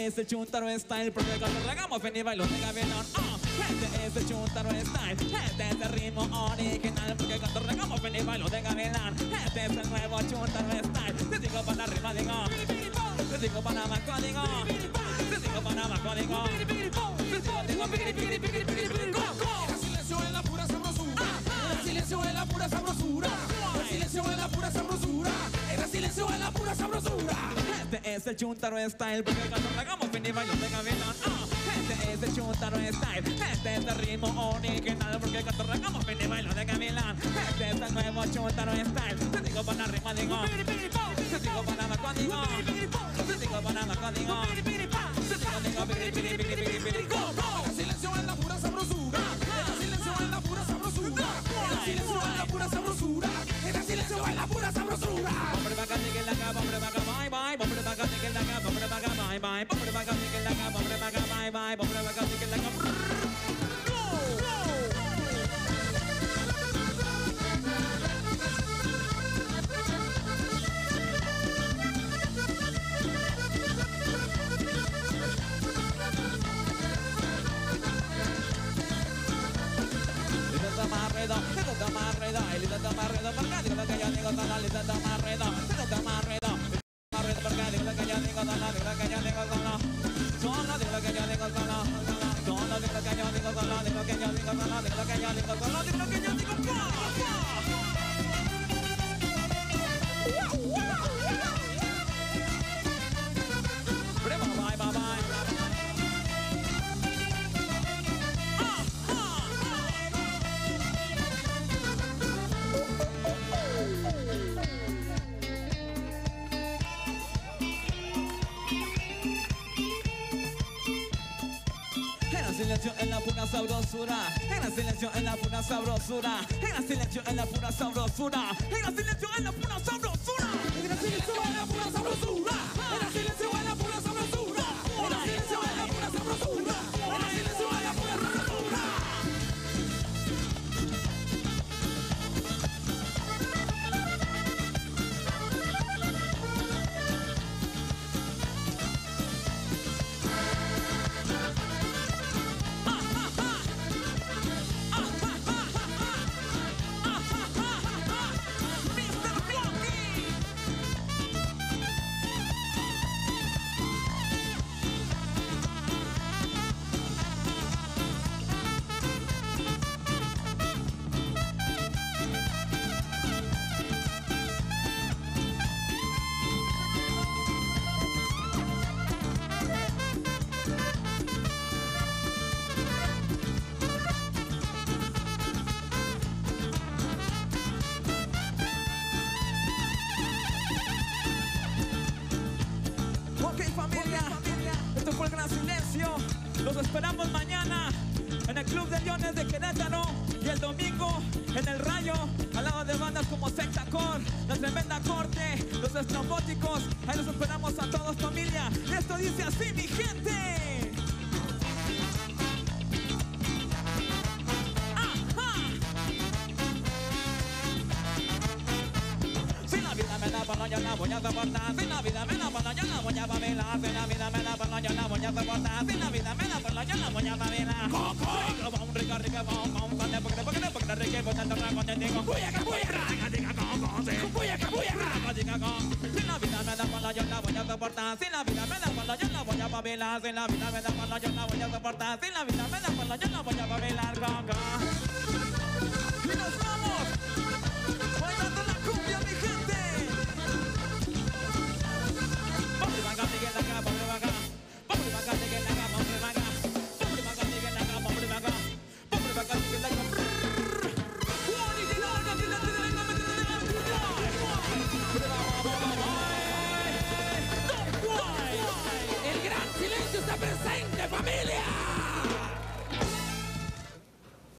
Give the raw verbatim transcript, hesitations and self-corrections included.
Este es el Chuntaro Style, porque cuando regamos ven y bailo de Gavilán. Oh, este es el Chuntaro Style, este es el ritmo original, porque cuando regamos ven y bailo de Gavilán. Este es el nuevo Chuntaro Style. Te digo para arriba, digo. Te digo para abajo, digo. Te digo para abajo, digo. Te digo, digo, Era silencio en la pura sabrosura. Era silencio en la pura sabrosura. Era silencio en la pura sabrosura. Era silencio en la pura sabrosura. Este es el Chuntaro Style, porque cuando regamos ven y bailo de Gavilán. Oh, este es el Chuntaro Style, este es el ritmo original, porque cuando regamos ven y bailo de Gavilán. Este es el nuevo Chuntaro Style. Te digo para arriba, digo. Te digo para abajo, digo. Te digo para abajo, digo. Te digo, digo, piri, piri, piri, piri, piri, go, go. Era silencio en la pura sabrosura. Era silencio en la pura sabrosura. Era silencio en la pura sabrosura. Era silencio en la pura sabrosura. Hombre vaca, tigre laca, hombre vaca, bye bye. Hombre vaca, tigre laca, hombre vaca, bye bye. Hombre vaca, tigre laca, hombre vaca, bye bye. Hombre vaca, tigre laca, go, go. Tamarredo, itu tamarredo, itu tamarredo, porque digo lo que yo digo, solo itu tamarredo, itu tamarredo, tamarredo, porque digo lo que yo digo, solo digo lo que yo digo, solo, solo digo lo que yo digo, solo, solo digo lo que yo digo, solo digo lo que yo digo, solo digo lo que yo digo, solo digo lo que yo digo, primo, bye, bye, bye. Silencio en la pura sabrosura. Era silencio en la pura sabrosura. Era silencio en la pura sabrosura. Era silencio en la pura sabrosura. Era silencio en la pura sabrosura. Era silencio en la pura sabrosura. Era silencio en la pura sabrosura. Era silencio en la pura sabrosura. Los esperamos mañana en el Club de Leones de Querétaro y el domingo en el Rayo, al lado de bandas como Sectacor, La Tremenda Corte, Los Estrambóticos. Ahí los esperamos a todos, familia. Esto dice así, mi gente. Si la vida me la palo, yo la voy a soportar. Si la vida me la palo, yo la voy a babilar. Si la vida me la palo, yo la voy a soportar. Si la vida me la palo, yo la voy a babilar. Rico, bom, rico, rico, bom, bom. Cuando porque porque porque rico, porque te raco, te digo. Buyaca, buyaca, diga con, con, sí. Buyaca, buyaca, diga con. Si la vida me la palo, yo la voy a soportar. Si la vida me la palo, yo la voy a babilar. Si la vida me la palo, yo la voy a soportar. Si la vida me la palo, yo la voy a babilar. Con, con. Y nos vamos bailando la cumbia, mi gente. Vamos acá, sigue acá, vamos acá.